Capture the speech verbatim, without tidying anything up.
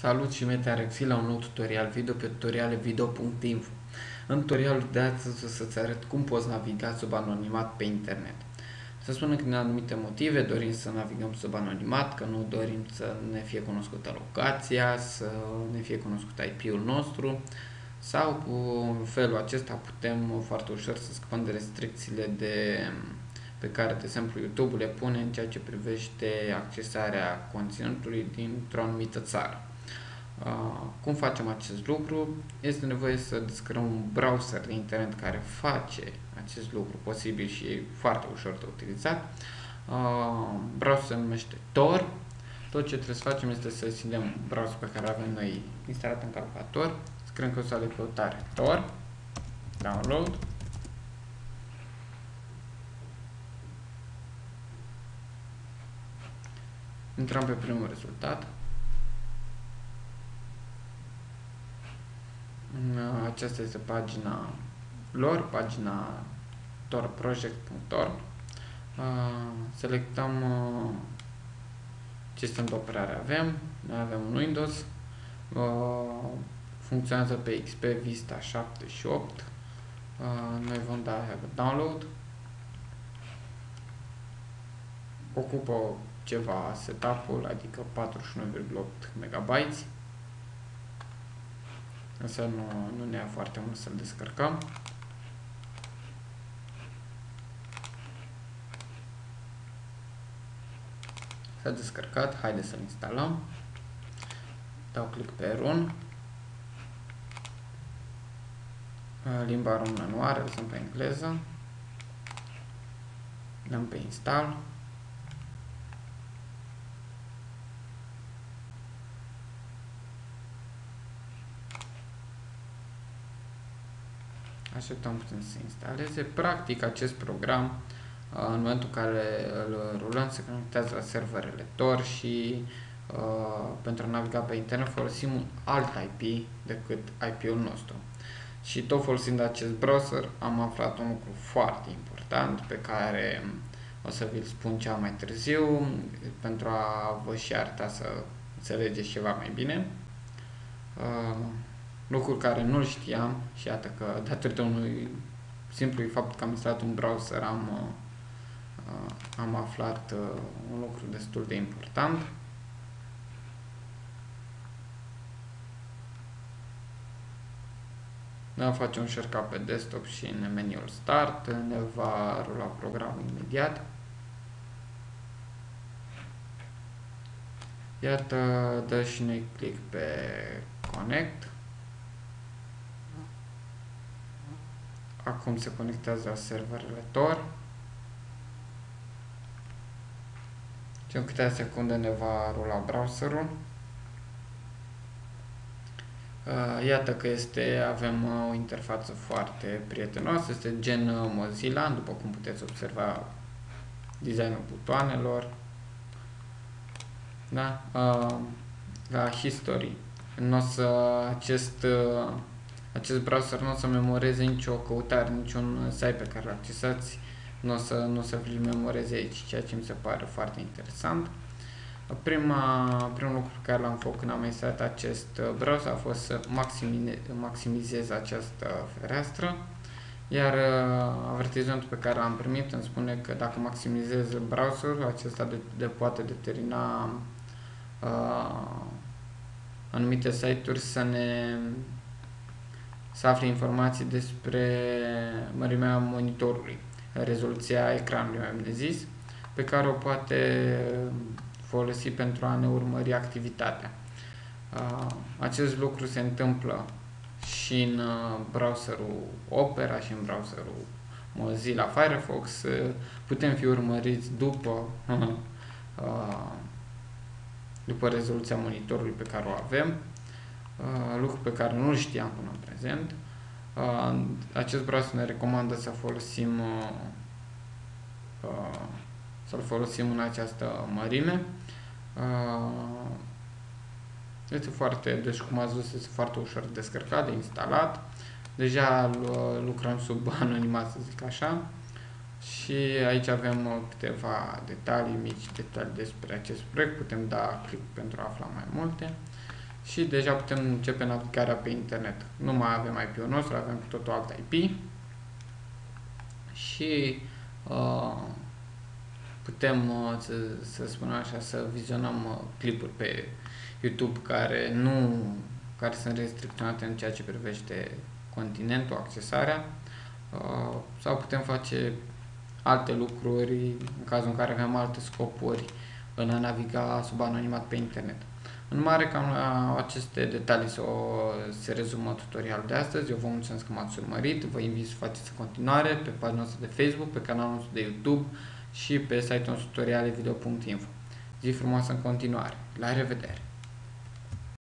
Salut și mete Arexi la un nou tutorial video pe tutoriale video punct info. În tutorialul de astăzi o să-ți arăt cum poți naviga sub anonimat pe internet. Să spunem că din anumite motive dorim să navigăm sub anonimat, că nu dorim să ne fie cunoscută locația, să ne fie cunoscut I P-ul nostru, sau cu felul acesta putem foarte ușor să scăpăm de restricțiile de, pe care, de exemplu, YouTube le pune în ceea ce privește accesarea conținutului dintr-o anumită țară. Uh, cum facem acest lucru? Este nevoie să descărcăm un browser de internet care face acest lucru posibil și e foarte ușor de utilizat. Uh, browser se numește Tor. Tot ce trebuie să facem este să deschidem browserul pe care avem noi instalat în calculator. Scriem consola de căutare Tor, download. Intrăm pe primul rezultat. Aceasta este pagina lor, pagina torproject punct org. Selectăm ce sistem de operare avem. Noi avem un Windows, funcționează pe X P, Vista șapte și opt. Noi vom da download. Ocupă ceva setup-ul, adică patruzeci și nouă virgulă opt megabytes. Însă nu, nu ne ia foarte mult să-l descărcăm. S-a descărcat, haideți să-l instalăm. Dau click pe Run. Limba română nu are, lăsăm pe engleză. Dăm pe Install. Așteptăm putem să se instaleze. Practic, acest program, în momentul în care îl rulăm, se conectează la serverele Tor și uh, pentru a naviga pe internet folosim un alt I P decât I P-ul nostru. Și tot folosind acest browser am aflat un lucru foarte important pe care o să vi-l spun cea mai târziu pentru a vă și arăta să înțelegeți ceva mai bine. Uh, Lucruri care nu-l știam și iată că datorită unui simplu fapt că am instalat un browser am, uh, am aflat uh, un lucru destul de important. Ne facem un shortcut pe desktop și în meniul Start ne va rula programul imediat. Iată, dă și noi click pe Connect. Acum se conectează la serverele Tor. Și în câteva secunde ne va rula browserul. Iată că este, avem o interfață foarte prietenoasă, este gen Mozilla, după cum puteți observa designul butoanelor. Da? La History, nu o să acest Acest browser nu o să memoreze nicio căutare, niciun site pe care îl accesați, nu o să, nu o să vi-l memoreze aici, ceea ce mi se pare foarte interesant. Prima, primul lucru pe care l-am făcut când am instalat acest browser a fost să maximizez această fereastră, iar avertizmentul pe care l-am primit îmi spune că dacă maximizez browserul, acesta de, de poate determina uh, anumite site-uri să ne să afle informații despre mărimea monitorului, rezoluția ecranului, mai bine zis, pe care o poate folosi pentru a ne urmări activitatea. Acest lucru se întâmplă și în browserul Opera și în browserul Mozilla Firefox. Putem fi urmăriți după, după rezoluția monitorului pe care o avem. Uh, lucru pe care nu-l știam până în prezent. Uh, acest browser ne recomandă să folosim uh, uh, să-l folosim în această mărime. Uh, este foarte, deci cum ați văzut, este foarte ușor de descărcat, de instalat. Deja lucrăm sub anonimat, să zic așa. Și aici avem câteva detalii, mici detalii despre acest proiect. Putem da click pentru a afla mai multe. și deja putem începe navigarea pe internet. Nu mai avem I P-ul nostru, avem cu totul alt I P și uh, putem, uh, să, să spunem așa, să vizionăm uh, clipuri pe YouTube care nu care sunt restricționate în ceea ce privește continentul, accesarea, uh, sau putem face alte lucruri în cazul în care avem alte scopuri în a naviga sub anonimat pe internet. În mare, cam la aceste detalii se, se rezumă tutorialul de astăzi. Eu vă mulțumesc că m-ați urmărit, vă invit să faceți în continuare pe pagina noastră de Facebook, pe canalul nostru de YouTube și pe site-ul nostru tutoriale video punct info. Zi frumoasă în continuare! La revedere!